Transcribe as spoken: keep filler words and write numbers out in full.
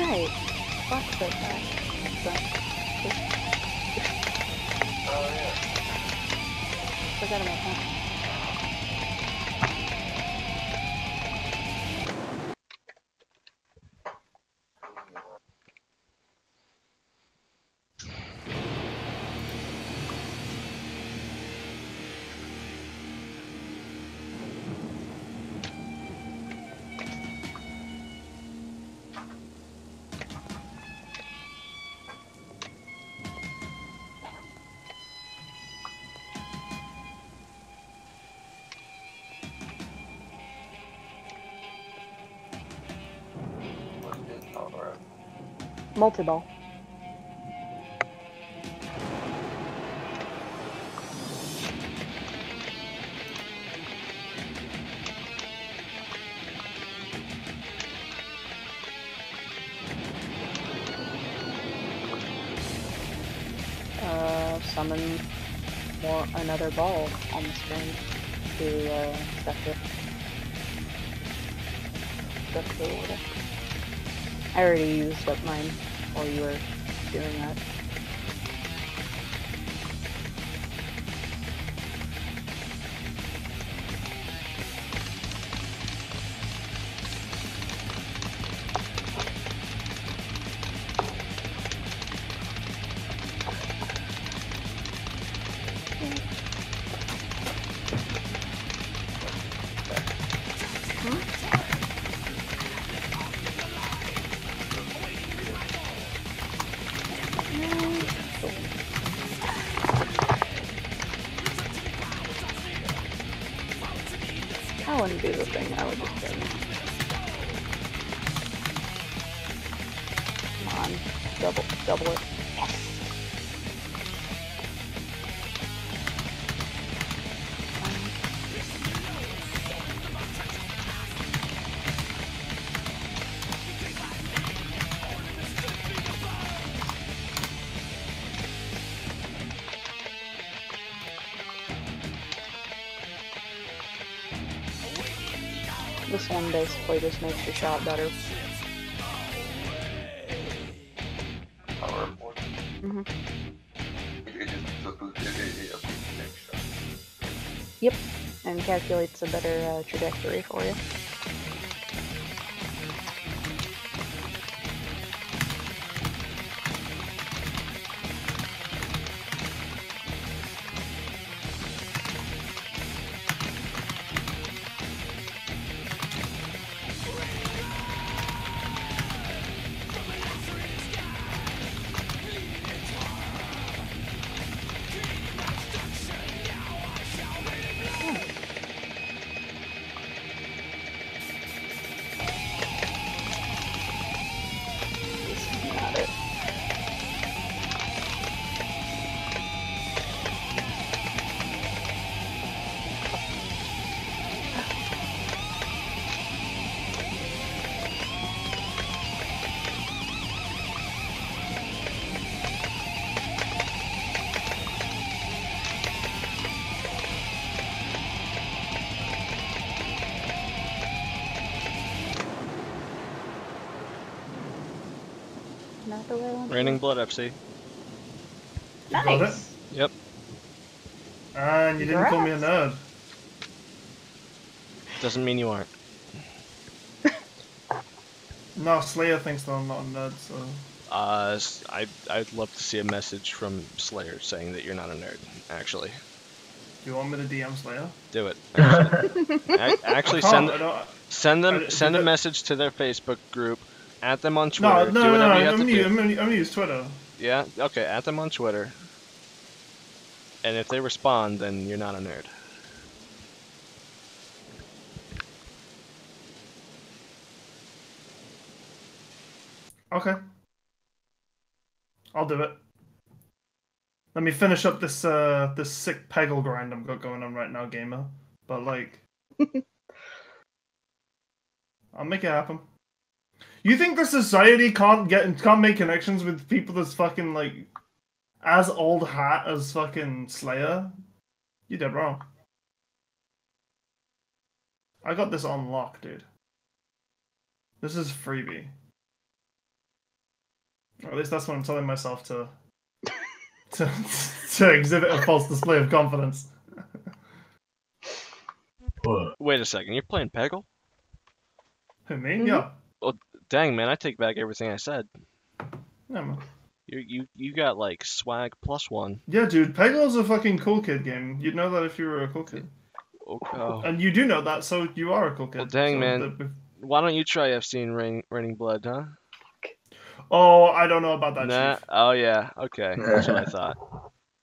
right. Fuck that guy. So, Oh yeah. forgot about that. What is alright? Multi-ball. Uh, summon more another ball on the screen to uh, stuff it. Stuff the order. I already used up mine while you were doing that. I wouldn't do the thing, I would just go. Come on, double, double it. Yes! This one basically just makes your shot better. Power board. Mm-hmm. It, it just a boost. It, it, it updates the next shot. Yep, and calculates a better uh, trajectory for you. Got it. Not the way I want to Raining go. Blood F C. You got it? Nice! Yep. And you didn't call me a nerd. Doesn't mean you aren't. No, Slayer thinks that I'm not a nerd, so... Uh, s- I, I'd love to see a message from Slayer saying that you're not a nerd, actually. Do you want me to D M Slayer? Do it. Actually, A- actually I send, can't, I don't... send them I- send a did that- message to their Facebook group, at them on No, Twitter, no, do no, whatever no, you have I'm to gonna, do. I'm gonna, I'm gonna use Twitter. Yeah? Okay, at them on Twitter. And if they respond, then you're not a nerd. Okay. I'll do it. Let me finish up this uh this sick Peggle grind I've got going on right now, gamer. But like, I'll make it happen. You think the society can't get can't make connections with people that's fucking like as old hat as fucking Slayer? You did wrong. I got this on lock, dude. This is freebie. Or at least that's what I'm telling myself to to to exhibit a false display of confidence. Wait a second, you're playing Peggle? Who, me? Mhm. Yeah. Dang, man, I take back everything I said. Yeah, man. You you you got like swag plus one. Yeah, dude, Peggle's a fucking cool kid game. You'd know that if you were a cool kid. Oh, And you do know that, so you are a cool kid. Well, dang, so man. the- why don't you try F C and Rain, Raining Blood, huh? Oh, I don't know about that, Nah. Chief. Oh yeah. Okay, that's what I thought.